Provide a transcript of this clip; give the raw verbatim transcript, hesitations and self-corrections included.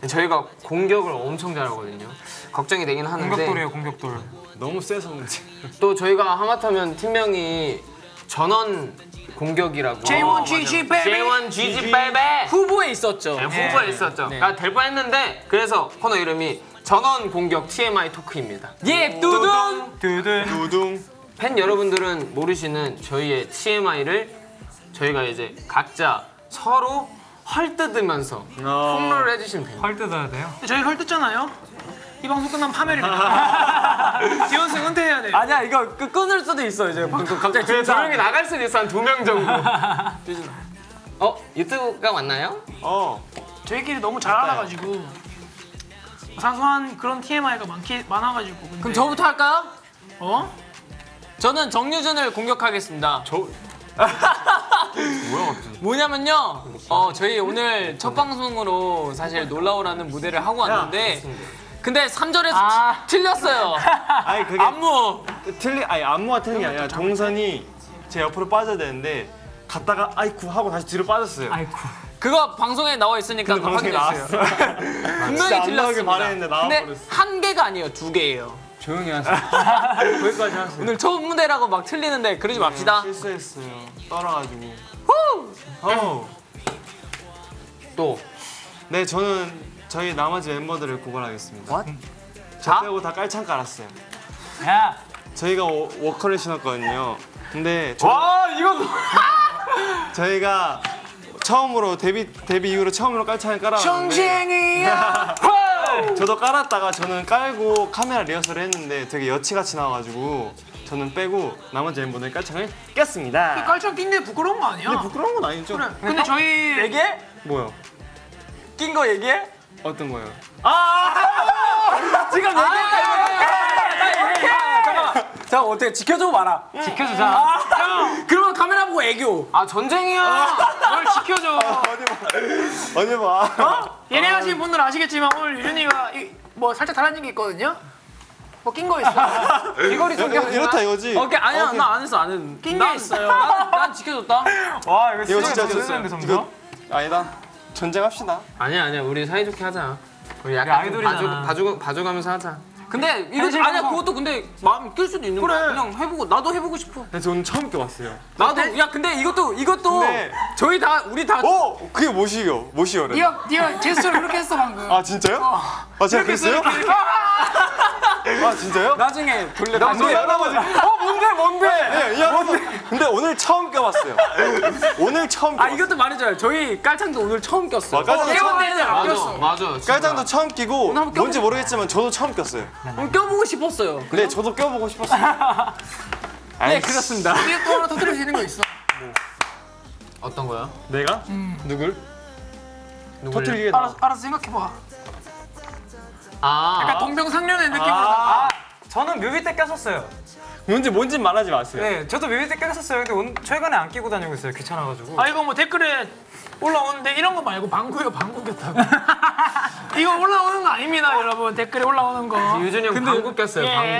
저희가 공격을 엄청 잘하거든요. 걱정이 되긴 하는데. 공격돌이에요, 공격돌. 너무 세서 문제. 또 저희가 하마터면 팀명이 전원 공격이라고. 제이 원 지지 베이비. 제이 원 지지 베이비. 후보에 있었죠. 네, 후보에 있었죠. 네. 아, 될 뻔했는데 그래서 코너 이름이 전원 공격 티엠아이 토크입니다. 예, 두둥. 두둥. 두둥. 팬 여러분들은 모르시는 저희의 티엠아이를 저희가 이제 각자 서로 헐뜯으면서 폭로를 해주시면 됩니다. 헐 뜯어야 돼요? 저희 헐 뜯잖아요. 이 방송 끝나면 파멸입니다. 지원생 은퇴해야 돼. 아니야, 이거 끄, 끊을 수도 있어 이제 방송 갑자기 그래, 진짜. 조용히 나갈 수도 있어, 한 두 명 정도. 어? 유튜브가 맞나요? 어. 저희끼리 너무 잘 알아가지고 사소한 그런 티엠아이가 많기 많아가지고. 근데... 그럼 저부터 할까요? 어? 저는 정유준을 공격하겠습니다. 저 뭐야 갑자기? 뭐냐면요, 어 저희 오늘 첫 방송으로 사실 놀라워라는 무대를 하고 왔는데, 근데 삼 절에서 아. 틀렸어요. 아니 그게 안무. 틀리 아니 안무가 틀린 게 아니라 동선이 제 옆으로 빠져야 되는데 갔다가 아이쿠 하고 다시 뒤로 빠졌어요. 아이쿠. 그거 방송에 나와 있으니까 근데 방송에 확인했어요. 분명히 진짜 안 나오길 틀렸습니다. 바랬는데 근데 나와버렸어. 한 개가 아니에요, 두 개예요. 조용히 하세요. 거기까지 하세요. 오늘 첫 무대라고 막 틀리는데 그러지 맙시다. 실수했어요. 떨어가지고. 후! 어. 또 네 저는 저희 나머지 멤버들을 고발하겠습니다. What? 저 다? 빼고 다 깔창 깔았어요. 야. 저희가 워, 워커를 신었거든요. 근데 저, 와 이거 저희가 처음으로 데뷔 데뷔 이후로 처음으로 깔창을 깔아왔는데 정쟁이야. 저도 깔았다가 저는 깔고 카메라 리허설을 했는데 되게 여치같이 나와가지고 저는 빼고 나머지 멤버들 깔창을 꼈습니다. 깔창 낀 게 부끄러운 거 아니야? 근데 부끄러운 건 아니죠? 그래. 근데 저희 얘기해? 뭐요? 낀 거 얘기해? 어떤 거요? 지금 얘기해. 잠깐만. 자, 어떻게 지켜줘 봐라. 지켜주자. 아, 그러면 카메라 보고 애교. 아 전쟁이야. 널 지켜줘. 어디 봐. 예능 하신 분들 아시겠지만 오늘 유준이가 이, 뭐 살짝 달라진 게 있거든요. 뭐 낀 거 있어. 귀걸이 이거, 속여. 이렇다 이거지? 오케이, 아니야, 오케이. 나 안 했어, 안 했어. 낀 난- 게 있어요. 난, 난 지켜줬다. 와, 이거 이거 진짜 줬어요. 이거 아니다. 전쟁합시다. 아니야 아니야 우리 사이좋게 하자. 우리 약간 좀 아이돌이잖아. 봐주, 봐주, 봐줘가면서 하자. 근데 이거 아니야, 그것도 근데 마음 낄 수도 있는 거야. 그냥 해보고 나도 해보고 싶어. 근데 저 오늘 처음 껴봤어요. 나도. 야, 근데 이것도 이것도 근데- 저희 다 우리 다. 어? 그게 뭐시요? 뭐시요래? 니가 니가 제스처를 그렇게 했어 방금. 아 진짜요? 아 제가 그랬어요? 아 진짜요? 나중에 돌려. 뭔데? 할아버지. 어 뭔데 뭔데? 네, 이 할아버지. 근데 오늘 처음 껴봤어요. 오늘 처음 아, 껴봤어요. 이것도 말해줘요. 저희 깔창도 오늘 처음 꼈어. 와, 깔창도 처음 맞아 맞아. 진짜. 깔장도 처음 끼고 한번 껴보자. 뭔지 모르겠지만 저도 처음 꼈어요. 어, 껴보고 싶었어요. 네, 저도 껴보고 싶었어요. 네, 아이씨. 그렇습니다. 니가 또 하나 터뜨릴 수 있는 거 있어. 어떤 거야? 내가? 누굴? 누굴? 터트리게 알아서 알아서 생각해봐. 아 약간 동병상련의 느낌으로. 아, 저는 뮤비 때 꼈었어요. 뭔지 뭔지 말하지 마세요. 네, 저도 뮤비 때 꼈었어요. 근데 온, 최근에 안 끼고 다니고 있어요. 귀찮아가지고. 아 이거 뭐 댓글에 올라오는데 이런 거 말고 방구요 방구 꼈다고. 이거 올라오는 거 아닙니다 여러분. 댓글에 올라오는 거. 유준이 형 방구 꼈어요. 예. 방구.